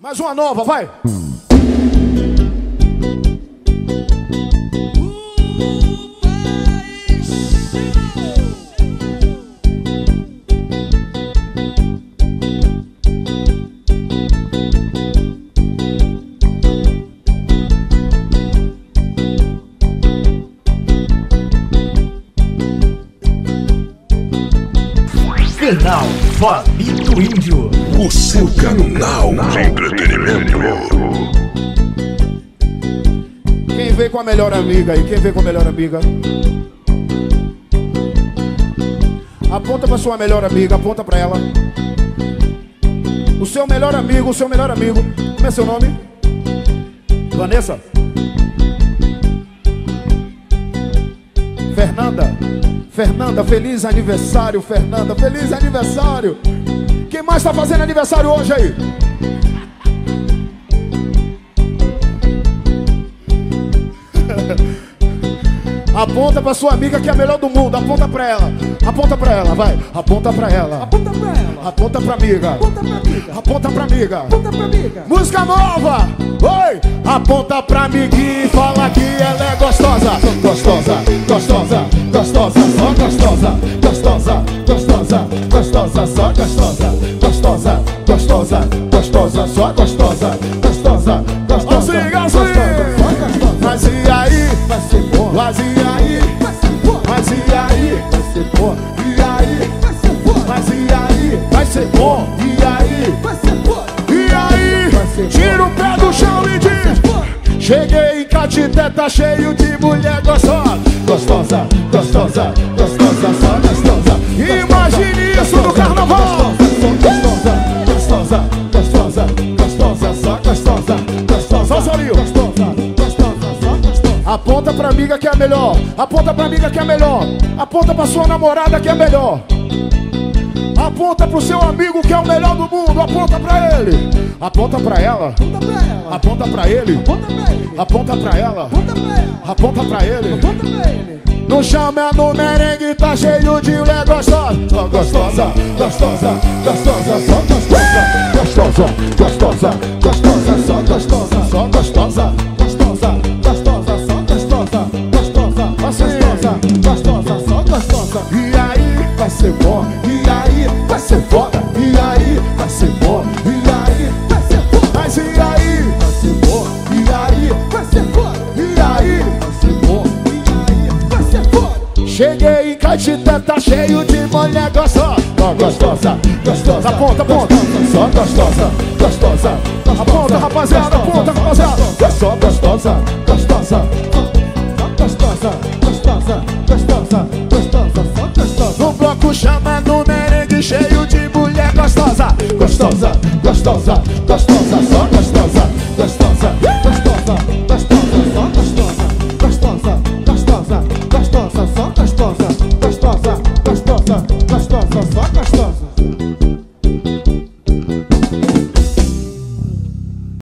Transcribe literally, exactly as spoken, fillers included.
Mais uma nova, vai! Canal Fabito Índio, o seu canal de entretenimento. Quem veio com a melhor amiga aí? Quem veio com a melhor amiga? Aponta pra sua melhor amiga, aponta pra ela. O seu melhor amigo, o seu melhor amigo. Como é seu nome? Vanessa? Fernanda? Fernanda, feliz aniversário, Fernanda, feliz aniversário. Quem mais tá fazendo aniversário hoje aí? Aponta pra sua amiga que é a melhor do mundo, aponta pra ela. Aponta pra ela, vai. Aponta pra ela. Aponta pra ela. Aponta pra amiga. Aponta pra amiga. Aponta pra amiga. Aponta pra amiga. Música nova. Oi. Aponta pra amiguinha e fala que ela é gostosa. Gostosa, gostosa, gostosa, só gostosa. Gostosa, gostosa, gostosa, só gostosa. Gostosa, gostosa, gostosa, só gostosa. Gostosa, gostosa, gostosa. Mas e aí? Vai ser bom. Mas e aí? Vai ser bom. Mas e aí? Vai ser bom. E aí? Vai ser bom. Mas e aí? Vai ser bom. E aí? Vai ser bom. E aí? Tira o pé do chão e diz: cheguei em Catité, tá cheio de mulher gostosa. Gostosa, gostosa, gostosa, só gostosa. Imagine isso no carnaval. Gostosa, gostosa, gostosa, gostosa, só gostosa. Gostosa, só Zorinho. Gostosa, gostosa, só gostosa. Aponta pra amiga que é melhor. Aponta pra amiga que é melhor. Aponta pra sua namorada que é melhor. Aponta pro seu amigo que é o melhor do mundo. Aponta pra ele. Aponta pra ela. Aponta pra ela. Aponta pra ele. Aponta pra ele. Aponta pra ela. Aponta pra ela. Aponta pra ele. Aponta pra ele. No chama no merengue tá cheio de mulher gostosa. Só gostosa, gostosa, gostosa, só gostosa. Gostosa, gostosa, gostosa, só gostosa. Só gostosa, gostosa, gostosa, só gostosa. Gostosa, gostosa, gostosa, só gostosa. E aí vai ser bom. E aí vai ser foda. E aí vai ser bom. E aí vai ser foda. Mas e aí vai ser bom. E aí vai ser foda. E aí vai ser bom. Cheguei em Catité, tá cheio de mulher gostosa. Gostosa, gostosa. Aponta, aponta. Só gostosa, gostosa. Aponta, rapaziada, aponta, rapaziada. Só gostosa, gostosa. Só gostosa, gostosa, gostosa, gostosa, só gostosa. No bloco chama no merengue cheio de mulher gostosa. Gostosa, gostosa, gostosa, só